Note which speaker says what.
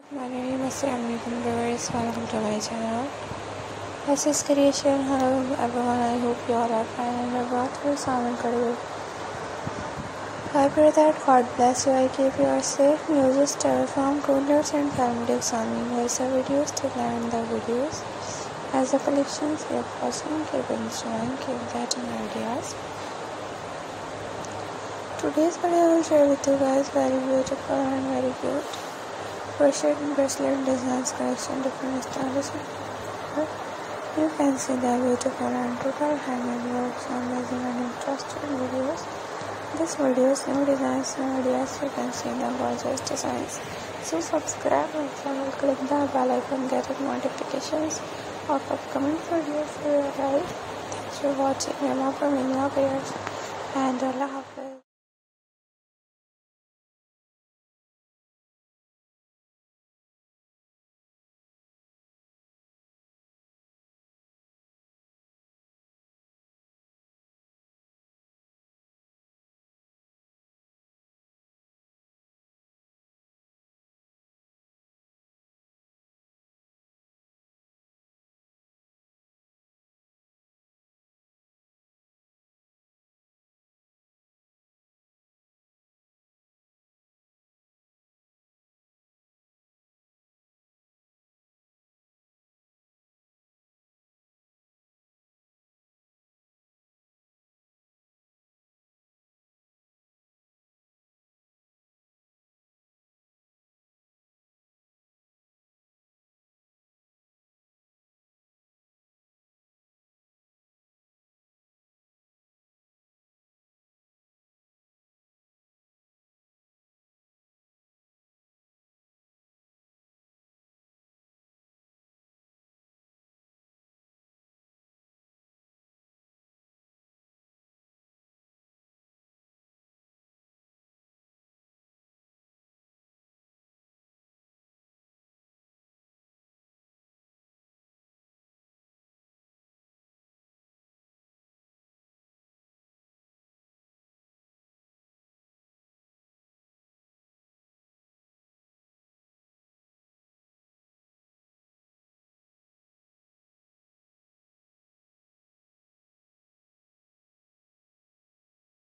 Speaker 1: My name is Welcome to my channel. This is creation. Hello everyone, I hope you all are fine and I brought you some incredible. I pray that God bless you, I keep you are safe. News, telephone, coolers and paramedics on me. Here is a videos to learn the videos. As the collections keep watching, keep enjoying, keep getting ideas. Today's video I will share with you guys very beautiful and very cute crochet and bracelet designs collection, different styles. You can see the beautiful and total handmade works, amazing and interesting videos. This videos, new designs, new ideas, you can see the gorgeous designs. So subscribe my channel, click the bell icon, get notifications of upcoming videos for your life. Thanks for watching. Remember, many prayers and Allah.